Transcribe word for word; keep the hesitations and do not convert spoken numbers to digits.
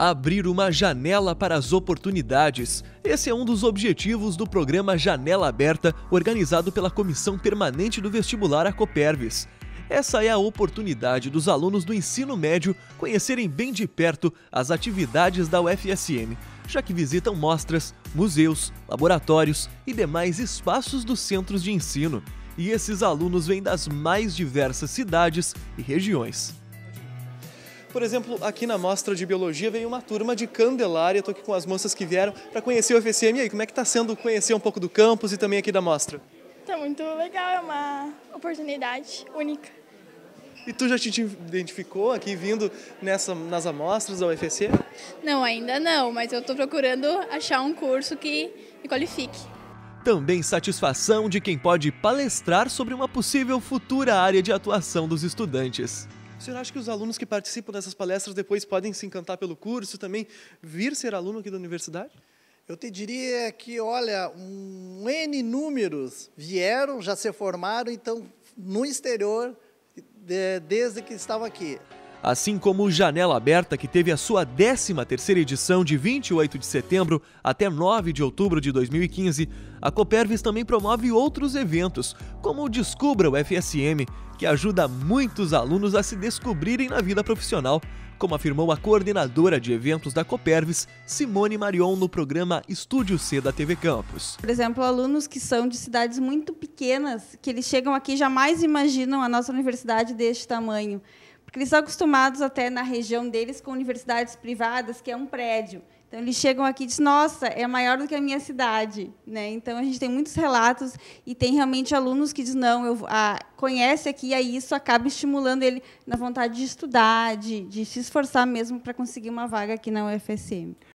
Abrir uma janela para as oportunidades. Esse é um dos objetivos do programa Janela Aberta, organizado pela Comissão Permanente do Vestibular, a Copervis. Essa é a oportunidade dos alunos do ensino médio conhecerem bem de perto as atividades da U F S M, já que visitam mostras, museus, laboratórios e demais espaços dos centros de ensino. E esses alunos vêm das mais diversas cidades e regiões. Por exemplo, aqui na mostra de biologia veio uma turma de Candelária. Estou aqui com as moças que vieram para conhecer o U F S M. E aí, como é que está sendo conhecer um pouco do campus e também aqui da mostra? Está muito legal, é uma oportunidade única. E tu já te identificou aqui vindo nessa, nas amostras da U F S M? Não, ainda não, mas eu estou procurando achar um curso que me qualifique. Também satisfação de quem pode palestrar sobre uma possível futura área de atuação dos estudantes. O senhor acha que os alunos que participam dessas palestras depois podem se encantar pelo curso e também vir ser aluno aqui da universidade? Eu te diria que, olha, um N números vieram, já se formaram, então, no exterior, de, desde que estavam aqui. Assim como o Janela Aberta, que teve a sua décima terceira edição de vinte e oito de setembro até nove de outubro de dois mil e quinze, a Copervis também promove outros eventos, como o Descubra U F S M, que ajuda muitos alunos a se descobrirem na vida profissional, como afirmou a coordenadora de eventos da Copervis, Simone Marion, no programa Estúdio C da T V Campus. Por exemplo, alunos que são de cidades muito pequenas, que eles chegam aqui e jamais imaginam a nossa universidade deste tamanho. Porque eles são acostumados até na região deles com universidades privadas, que é um prédio. Então, eles chegam aqui e dizem, nossa, é maior do que a minha cidade. Né? Então, a gente tem muitos relatos e tem realmente alunos que dizem, não, eu, ah, conhece aqui, e aí isso acaba estimulando ele na vontade de estudar, de, de se esforçar mesmo para conseguir uma vaga aqui na U F S M.